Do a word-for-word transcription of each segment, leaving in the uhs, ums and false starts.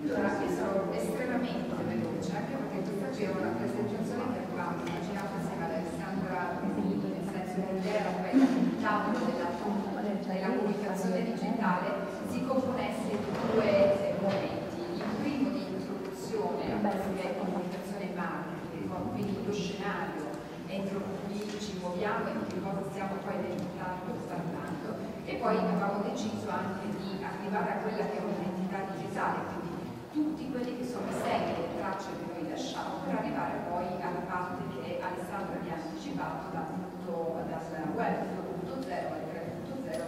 Allora, io sono estremamente veloce, anche perché questa qui è una presentazione che avevamo immaginato insieme ad Alessandra Pesini, nel senso che l'idea era quella che il tavolo della, della comunicazione digitale si componesse di due momenti. Il primo di introduzione a quello che è comunicazione marketing, quindi lo scenario entro cui ci muoviamo e di che cosa stiamo poi diventando parlando, e poi avevamo deciso anche di arrivare a quella che è un'identità digitale, quindi tutti quelli che sono i segni e le tracce che noi lasciamo, per arrivare poi alla parte che Alessandra vi ha anticipato dal, punto, dal web due punto zero al tre punto zero,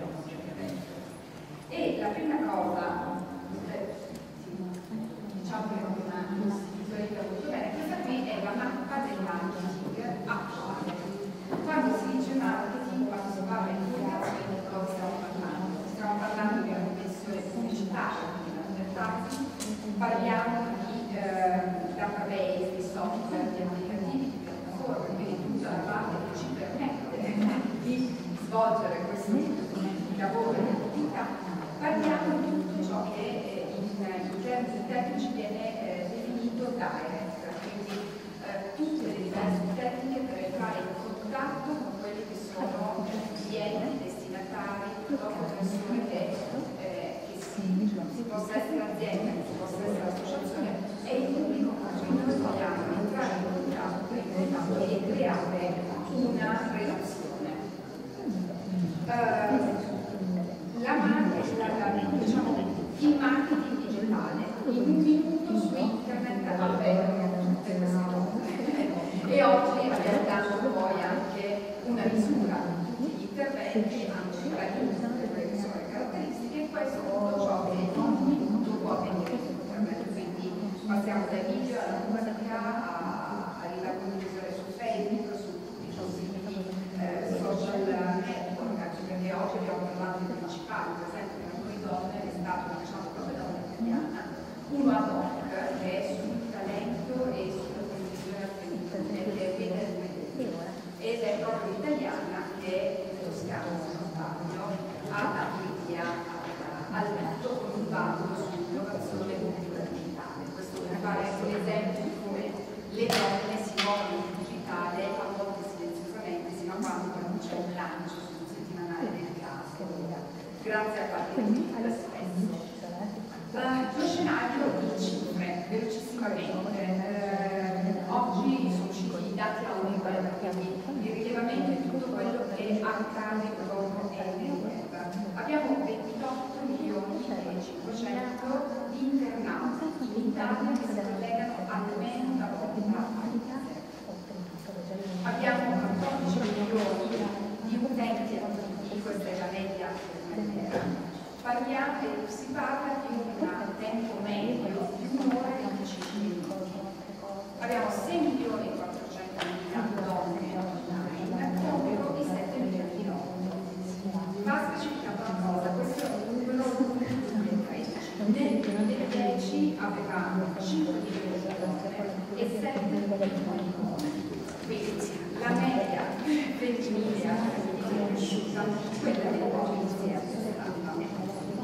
e la prima cosa, eh, diciamo che è una visualizzazione molto bene, questa qui è la mappa del marketing attuale. Quando si dice marketing, quando si parla di comunicazione, di cosa stiamo parlando? Stiamo parlando di una dimensione pubblicitaria, quindi l'advertising, parliamo di eh, database, di software, di applicativi, di piattaforme, quindi tutta la parte che ci permette di svolgere questo tipo di lavoro e di attività. Parliamo di tutto ciò che eh, in, in termini tecnici viene eh, definito direct, quindi eh, tutte le diverse tecniche per entrare in contatto con quelli che sono clienti, destinatari, proprio persone che, eh, che si, si possa essere azienda, che si possa essere associazione, è il pubblico con cui noi vogliamo entrare in contatto, in contatto e creare una relazione. Uh, La marketing, la, diciamo, il marketing digitale in un minuto su internet avvengono tutte queste cose, e oggi abbiamo dato poi anche una misura di tutti gli interventi, anche raggiunto quelle che sono le caratteristiche, e questo è tutto ciò che in un minuto può avvenire su internet. Quindi passiamo dai video alla musica alla condivisione su Facebook, su tutti i possibili eh, social network, anche perché oggi abbiamo parlato di principali, per esempio per noi donne è stato, diciamo, proprio da un'italiana, uno ad hoc che è sul talento e sulla condivisione femminile, ed è proprio l'italiana che è toscana, se non sbaglio, ha dato l'idea al netto con un bando sull'innovazione cultura digitale. Questo per fare un esempio di come le donne si muovono in digitale, a volte silenziosamente, sino a quando non c'è un lancio sul settimanale del caso, grazie a qualche tweet spesso. Uh, lo scenario di cifre, velocissimamente. Uh, oggi sono usciti i dati a un web, quindi il rilevamento di tutto quello che accade proprio nel web. Abbiamo ventotto milioni e cinquecento di internauti in Italia che si collegano almeno da una parte. Abbiamo quattordici milioni di utenti attivi, questa è la media giornaliera. Parliamo, si parla di un tempo medio di un'ora e venticinque minuti. Abbiamo sei milioni e quattrocentomila donne online contro i sette milioni di uomini. Va specificato una cosa, questo è un numero duemilatredici. Nel duemiladieci avevamo cinque milioni di donne e sette milioni di uomini. Quindi la media femminile è cresciuta, quella dei uomini si è assustata.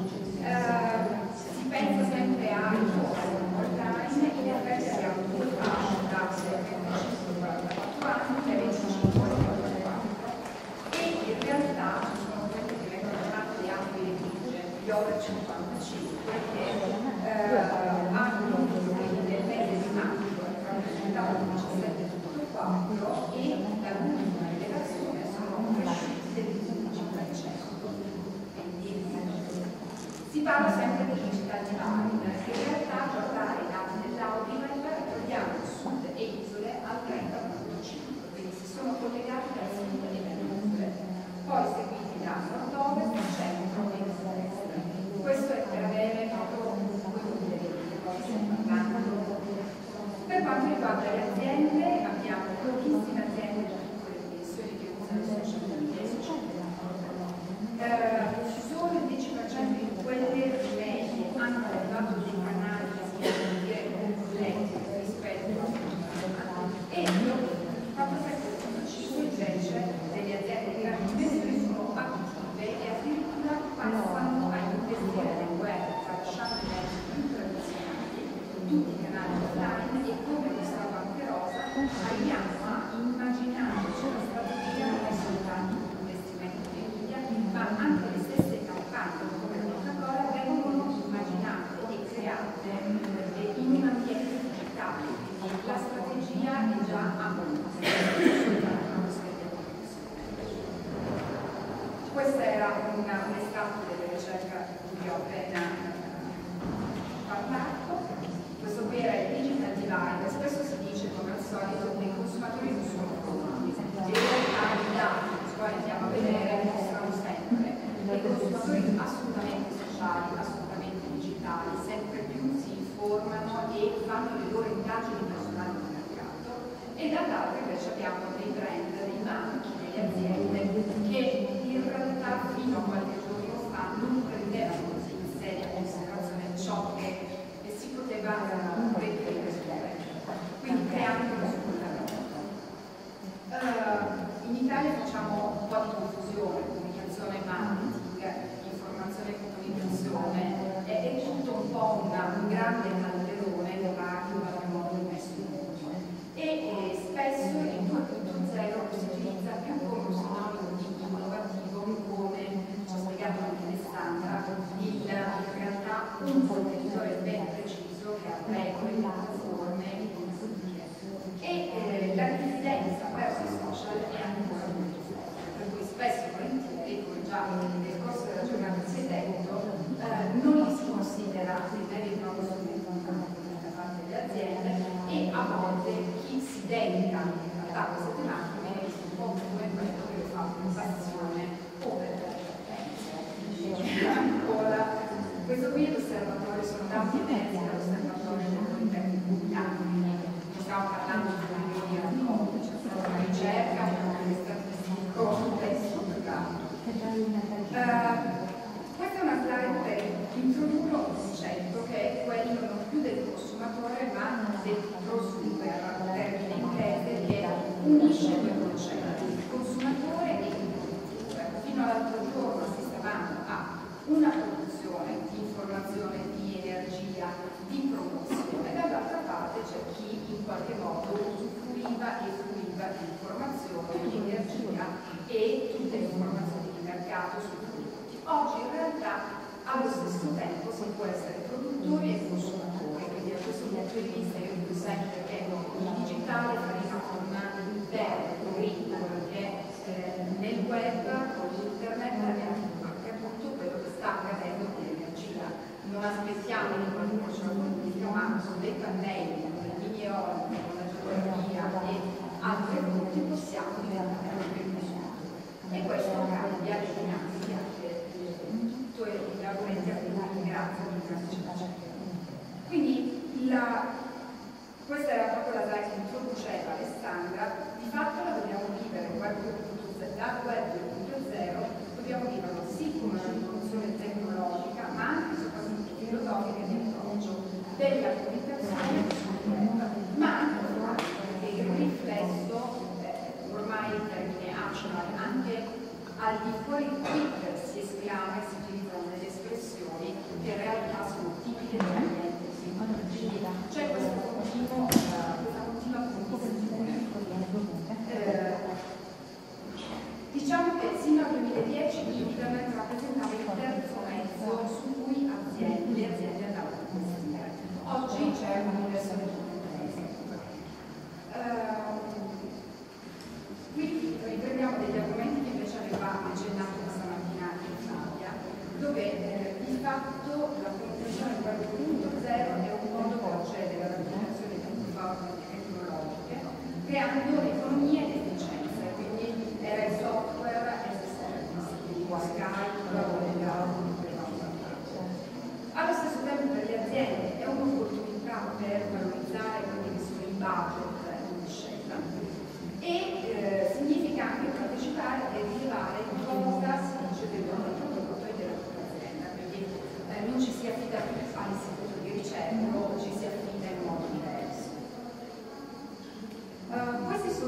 Uh, si pensa sempre a online, in effetti abbiamo due fasce da quarantaquattro anni e venticinque a quarantaquattro, e in realtà ci sono quelli che vengono chiamati gli ampi di legge, gli over cinquantacinque, che uh, hanno nel mese di maggio rappresentato il diciassette virgola quattro e dall'ultima rilevazione sono cresciuti del quindici per cento. arriviamo a immaginarci la strategia non è soltanto un investimento di media, ma anche le stesse campagne come Coca-Cola vengono immaginate e create in un ambiente digitale, quindi la strategia è già a monte. Questa era una, un estratto delle ricerche di cui ho appena parlato. Questo qui era il digital divide. Spesso si dice, come al solito, che i consumatori non sono consumi, e in realtà i dati che poi andiamo a vedere mostrano sempre che i consumatori assolutamente sociali, assolutamente digitali, sempre più si informano e fanno le loro indagini personali di mercato, e dall'altro invece abbiamo dei brand, dei marchi, delle aziende che in realtà fino a qualche giorno fa non prendevano così in seria considerazione ciò che si poteva reperire sul web, quindi creando uno sfruttamento. Uh, in Italia facciamo un po' di confusione, comunicazione, marketing, informazione e comunicazione, è, è tutto un po' una, un grande calderone che va in qualche modo messo in moto, e, e spesso il due punto zero si utilizza più come un sinonimo di innovativo, come ci ha spiegato anche Alessandra, il, in realtà un contenitore ben preciso che ha regole, piattaforme e consiglie. E eh, la diffidenza verso i social è ancora molto forte, per cui spesso e volentieri, come già nel corso della giornata si è detto, eh, non li si considera dei veri e propri strumenti da parte delle aziende, e a volte chi si dedica a queste tematiche viene visto un po' come quello che lo fa per passione o per ancora. Questo qui è l'osservatorio, sono dati emersi dall'osservatorio del Politecnico di Milano, quindi non stiamo parlando di una teoria di cose, c'è stata una ricerca, una statistico, un testo privato. Questa è una slide per introdurre un concetto che è quello non più del consumatore ma del prosumer, termine inglese che unisce due concetti, il consumatore e il produttore. Fino all'altro giorno assistevamo a una produzione di informazione, di energia, di promozione, dall'altra parte c'è chi in qualche modo usufruiva e fruiva di informazione, di energia e tutte le informazioni di mercato sui prodotti. Oggi in realtà allo stesso tempo si può essere produttori e consumatori, quindi da questo punto di vista io dico sempre che il digitale fa rima con il verbo, con il perché eh, nel web, con internet abbiamo tutto quello che sta accadendo con l'energia. Non aspettiamo che qualcuno ce lo comunichi, ma con dei pannelli, con le linee eoliche, con la geografia e altre fonti possiamo diventare anche più consumi. E questo cambia le dinamiche anche tutto e gli argomenti a cui grazie a Quindi la, questa era proprio la slide che introduceva Alessandra, di fatto la dobbiamo vivere web due punto zero, da web due punto zero dobbiamo viverlo sì come una rivoluzione tecnologica, ma anche e soprattutto filosofica di approccio della comunicazione sul web, ma anche che il riflesso, eh, ormai il termine actual, anche al di fuori di Twitter si esclama e si utilizzano delle espressioni che in realtà sono tipiche dell'ambiente. Quindi c'è questo continuo, uh, questa continua condivisione. Eh, diciamo che sino al duemiladieci internet rappresentava il terzo mezzo su cui aziende, le aziende andavano a investire. Oggi c'è un'inversione di Qui riprendiamo degli argomenti che invece aveva accennato questa mattina in Flavia, dove eh, di fatto la comunicazione web due punto zero è un modo per accedere alla comunicazione di piattaforme tecnologiche, creando economie ed efficienze, quindi era il software as a service, quindi Skype o allo stesso tempo per le aziende è un'opportunità per valorizzare quelli che sono i budget in scelta e eh, significa anche partecipare e rilevare cosa si dice del proprio prodotto e della propria azienda, quindi eh, non ci si affida più all'istituto di ricerca o ci si affida in modo diverso. Uh, questi sono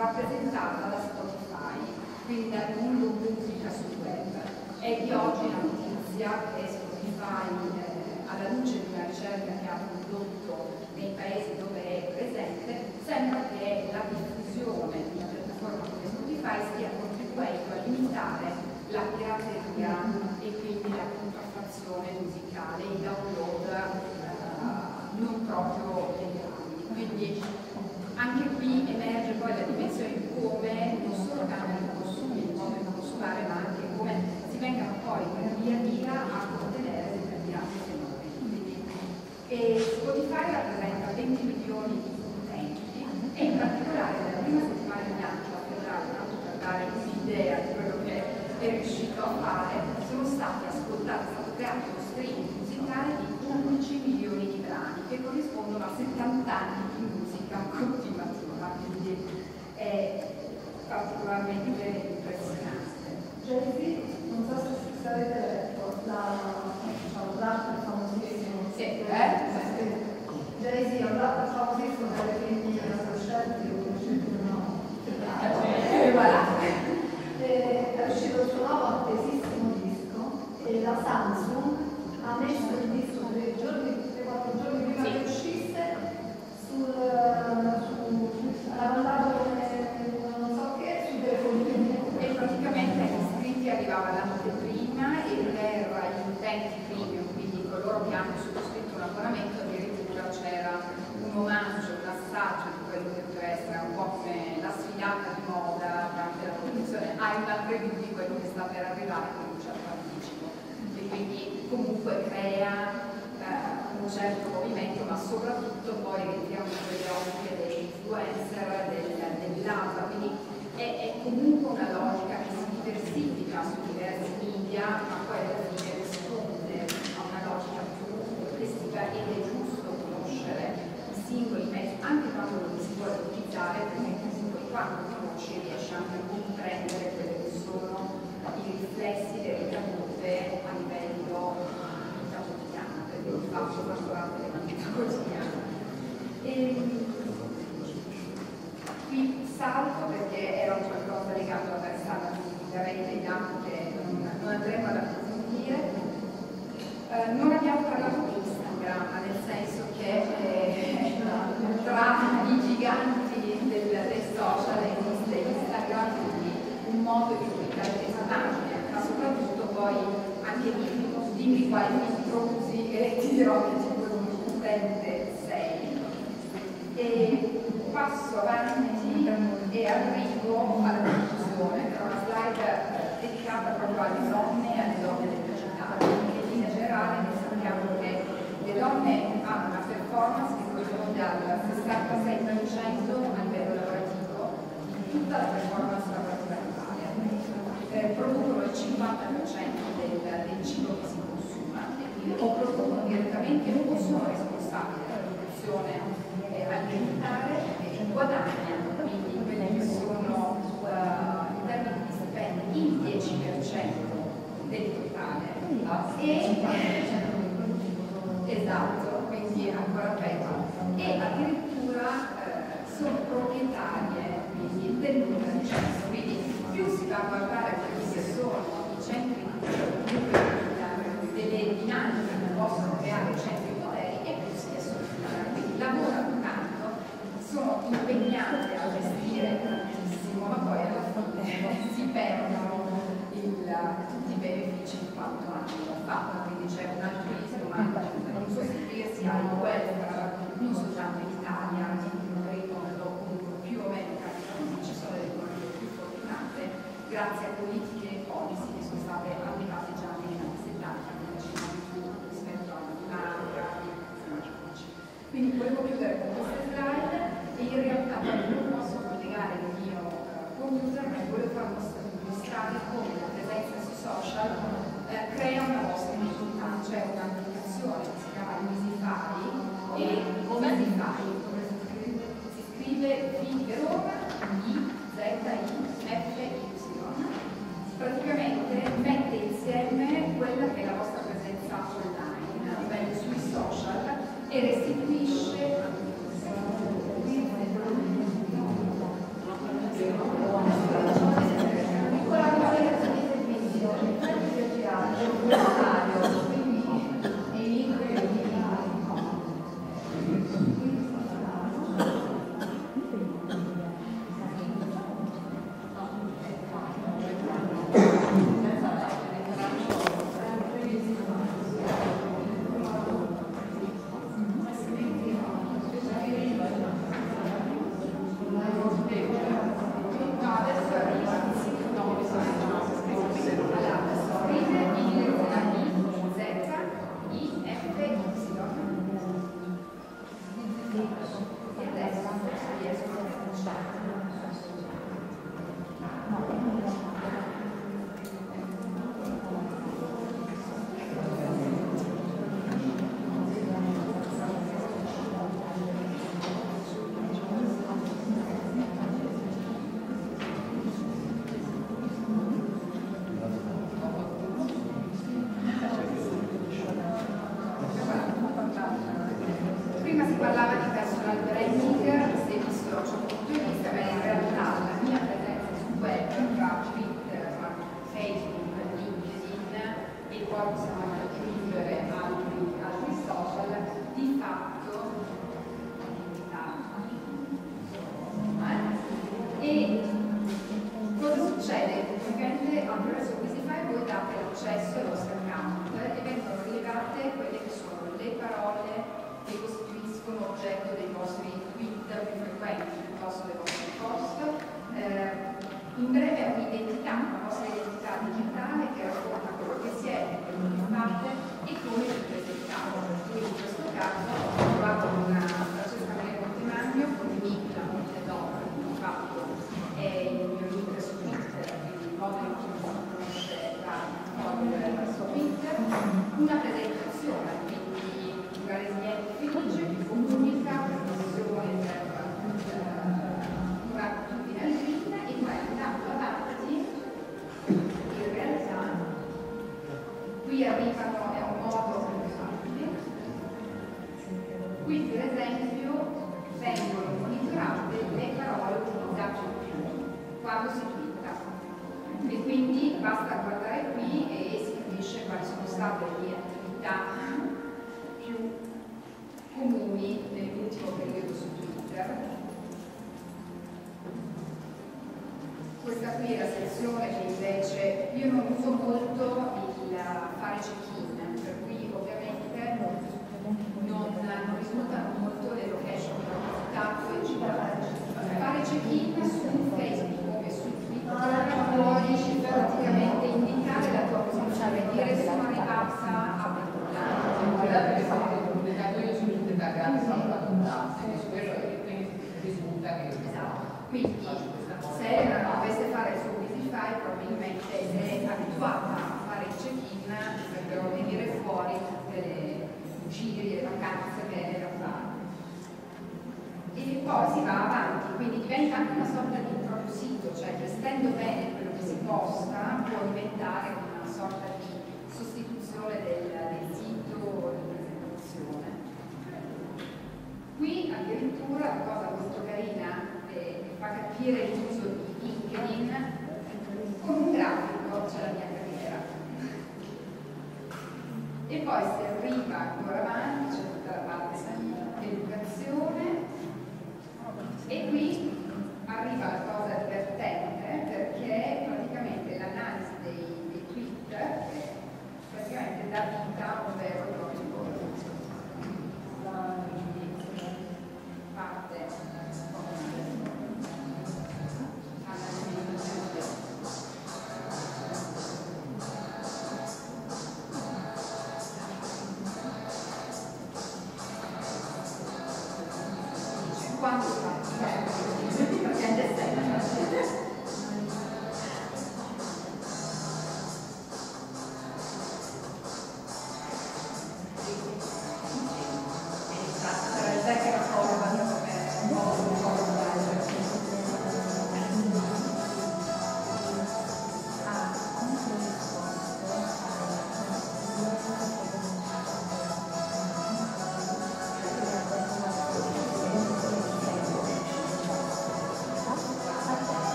rappresentata da Spotify, quindi dal mondo musica sul web. È di oggi la notizia che Spotify, eh, alla luce di una ricerca che ha condotto nei paesi dove è presente, sembra che la diffusione di una piattaforma come Spotify stia contribuendo a limitare la pirateria e quindi la contraffazione musicale, i download eh, non proprio legali. Quindi anche qui emerge poi la dimensione di come non solo cambiano i consumi, il modo di consumare, ma anche come si vengano poi via via a contenere determinati fenomeni. E Spotify rappresenta venti milioni di utenti e in particolare nella prima settimana di maggio a febbraio, tanto per dare un'idea di quello che è riuscito a fare, sono stati ascoltati, è stato creato uno streaming musicale di undici milioni di brani che corrispondono a settanta anni di musica continuativa, quindi è particolarmente impressionante. Jay-Z, non so se avete letto, diciamo, l'altro famosissimo. Sì, eh? Jay-Z è un altro famosissimo delle femmine adolescenti, no? E voilà. È uscito il suo nuovo attesissimo disco e la Samsung ha messo il disco tre giorni, tre quattro giorni prima che uscisse sul, su, l'ha mandato non so che, sui telefonini. E praticamente agli iscritti arrivava l'anteprima e per gli utenti premium, quindi coloro che hanno sottoscritto un abbonamento, addirittura c'era un omaggio, un assaggio di quello che poteva essere un po' come la sfilata di moda durante la produzione, hai una preview di quello che sta per arrivare con un certo anticipo. E quindi comunque crea eh, un certo movimento, ma soprattutto poi entriamo in quelle ottiche degli influencer, del, dell'altra, quindi è, è comunque una logica che si diversifica su diversi media, ma poi alla fine risponde a una logica più complessiva ed è giusto conoscere i singoli mezzi, anche quando non si vuole utilizzare, perché comunque quando conosci riesci anche a comprendere quelli che sono i riflessi delle ricadute a livello di vita quotidiana, perché di fatto fatturate le vita quotidiana. E, qui salto perché era un qualcosa legato alla versata specificamente dei dati che non, non andremo ad approfondire. Eh, non abbiamo parlato di Instagram, nel senso che eh, tra i giganti del, del social esiste Instagram, quindi un modo di pubblicare le immagini, ma soprattutto poi anche di dimmi quali filtro usi e ti dirò che tipo di utente sei. E passo avanti e arrivo alla conclusione, però una slide dedicata proprio alle donne e alle donne del digitale, perché in linea generale noi sappiamo che le donne hanno una performance che corrisponde al sessantasei per cento a livello lavorativo di tutta la performance lavorativa in Italia, eh, producono il cinquanta per cento del, del cibo che si consuma e quindi o producono direttamente o sono responsabili della produzione eh, alimentare e guadagnano, quindi quelli che sono uh, in termini di stipendi il dieci per cento del totale e esatto, quindi ancora peggio, e addirittura eh, sono proprietarie quindi, del numero di censo, quindi più si va a guardare quelli che sono i centri delle dinamiche che possono creare centri di poteri e più si è soffiata, quindi lavorano tanto, sono impegnate a gestire tantissimo, ma poi alla fine si perdono il, tutti i benefici di quanto hanno fatto, quindi c'è un altruismo, ma non so se sia il welfare, non soltanto in Italia, anche in Regno Unito, comunque più o meno capitano, ci sono delle economie più fortunate, grazie a politiche e policy che sono state applicate già negli anni settanta, rispetto all'Italia. Quindi volevo chiudere con queste slide e in realtà non posso collegare il mio computer, ma volevo far mostrare come la presenza sui social eh, crea una vostra identità, cioè un'applicazione che si chiama Easify e Easify si scrive V di Roma, I, Z, I, F, Y, praticamente mette insieme quella che è la vostra presenza online, a livello sui social, e restituisce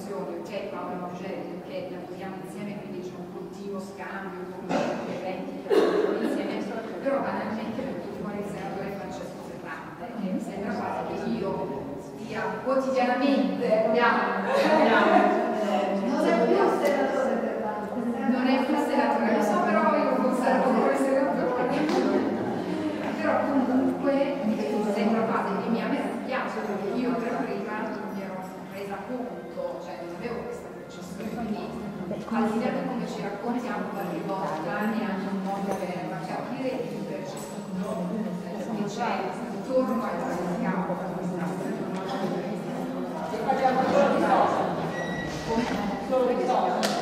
collaborazioni, ok, Paola Morgelli, ok, lavoriamo insieme, quindi c'è un continuo scambio, un continuo eventi che lavoriamo insieme, però banalmente per tutti fuori il senatore Francesco Ferrante, che mi sembra quasi che io stia quotidianamente, andiamo, non è più senatore Ferrante, non è più senatore, lo so, però io lo conservo come senatore, però comunque sembra quasi che mi ha meravigliato, perché io per prima non mi ero resa conto, cioè non avevo questa percezione, quindi al di là di come ci raccontiamo qualche volta e anche un modo per capire e di percepito che c'è intorno al campo Facciamo solo di social. Solo di social.